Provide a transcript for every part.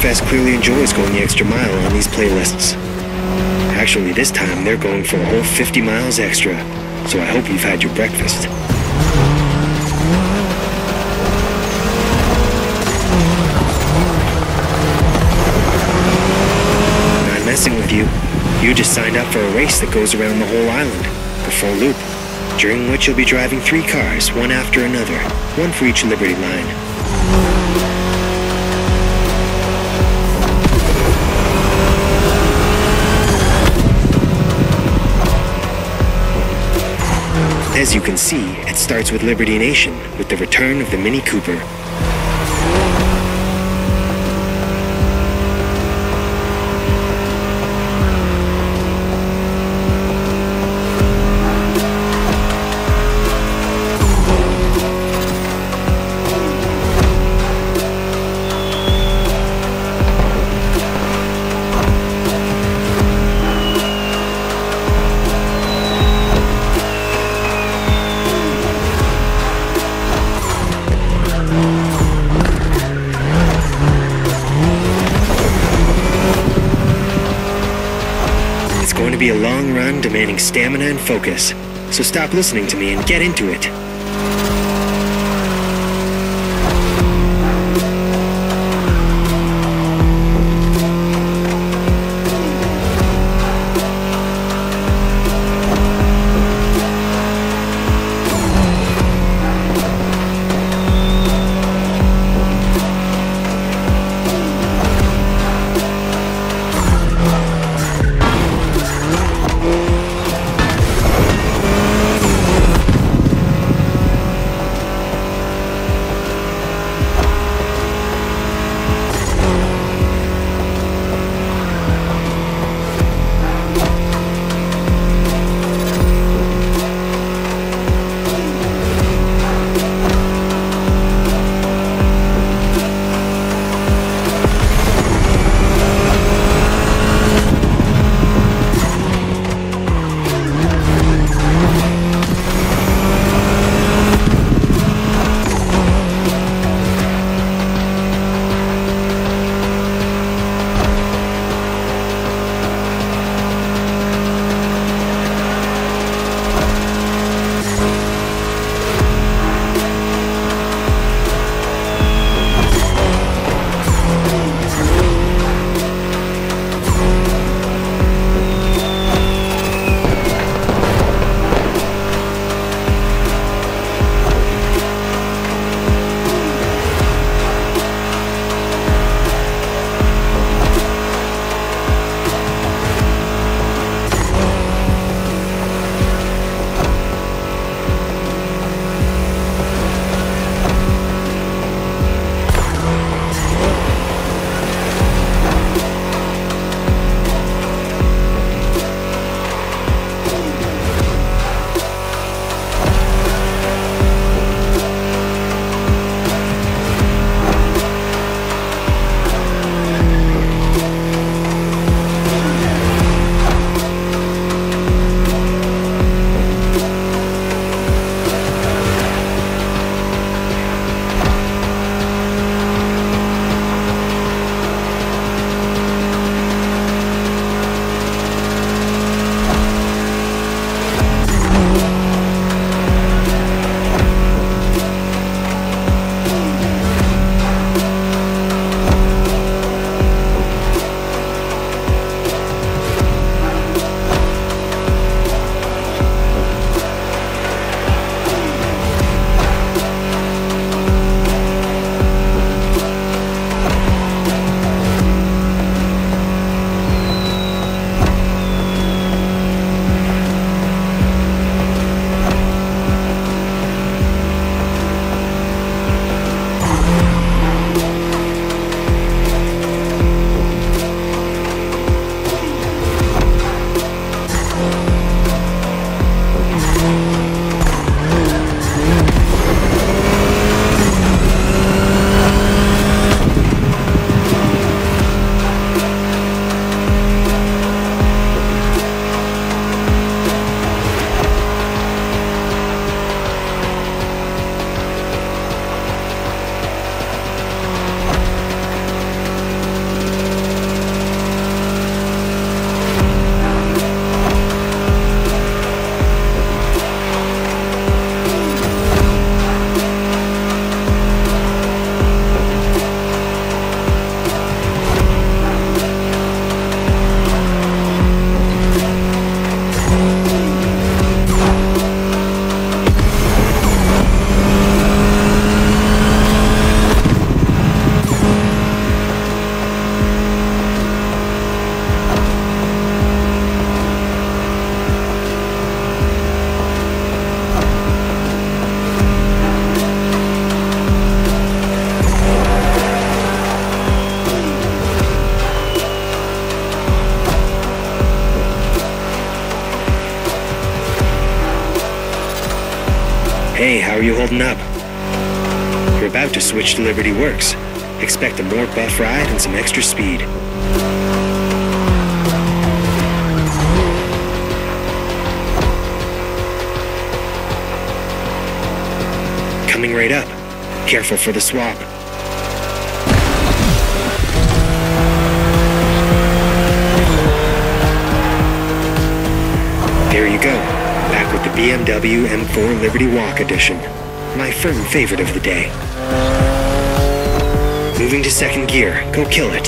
Motorfest clearly enjoys going the extra mile on these playlists. Actually, this time they're going for a whole 50 miles extra, so I hope you've had your breakfast. Not messing with you. You just signed up for a race that goes around the whole island, the full loop, during which you'll be driving 3 cars, one after another, one for each Liberty line. As you can see, it starts with Liberty Nation, with the return of the Mini Cooper. Be a long run demanding stamina and focus, so stop listening to me and get into it. holding up? We're about to switch to Liberty Works. Expect a more buff ride and some extra speed. Coming right up. Careful for the swap. There you go. Back with the BMW M4 Liberty Walk Edition. My firm favorite of the day. Moving to second gear. Go kill it.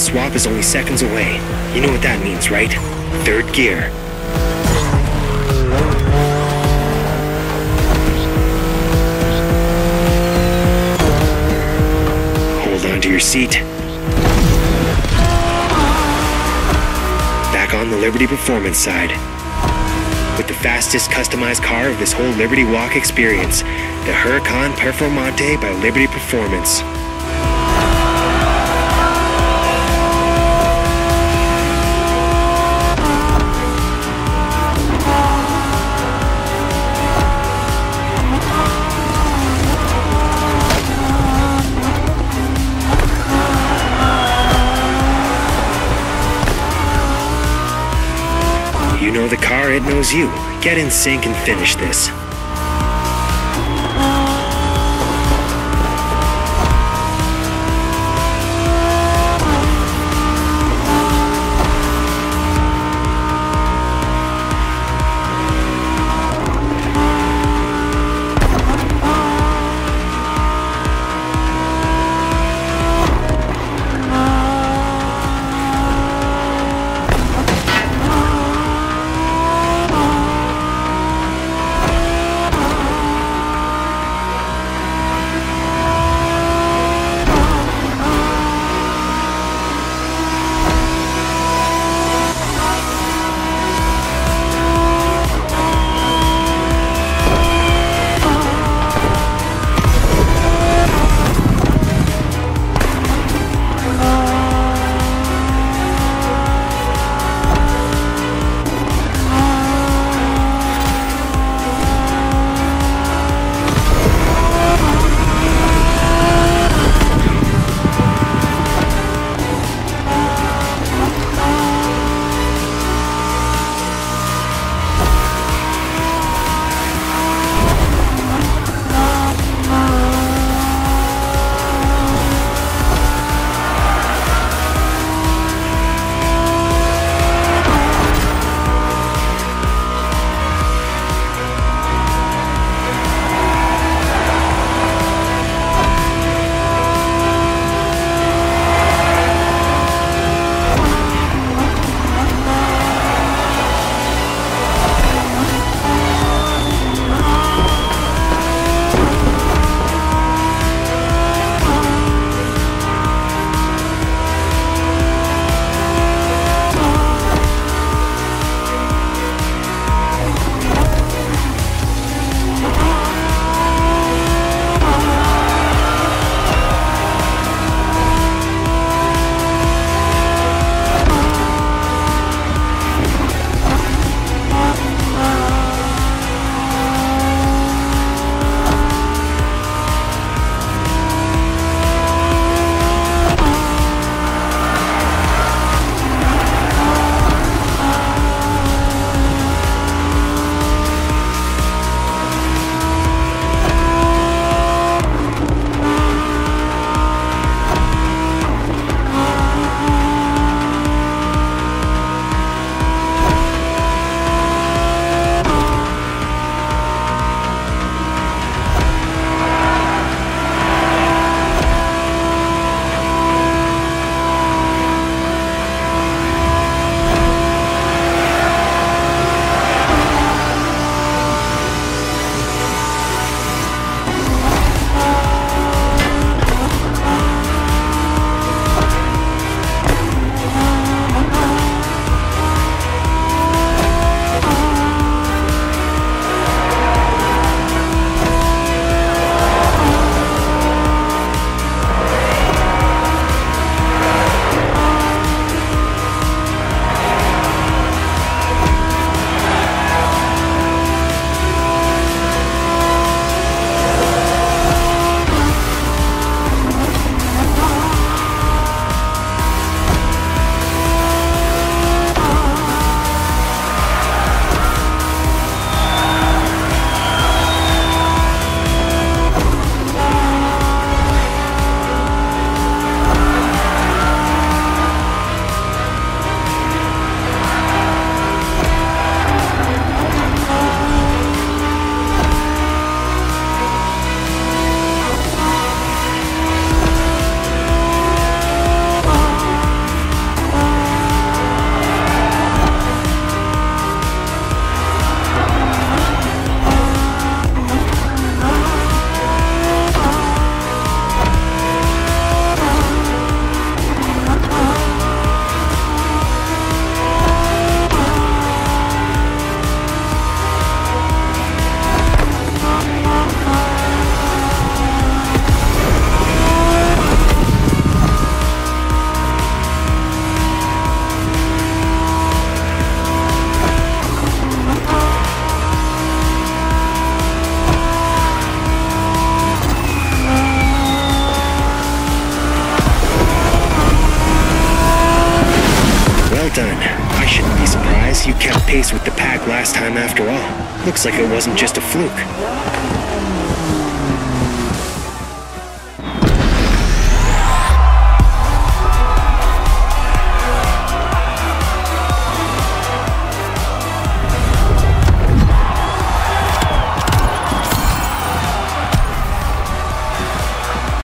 swap is only seconds away. You know what that means, right? Third gear. Hold on to your seat. Back on the Liberty Performance side. With the fastest customized car of this whole Liberty Walk experience, the Huracan Performante by Liberty Performance. You know the car, it knows you. Get in sync and finish this. guess you kept pace with the pack last time after all. Looks like it wasn't just a fluke.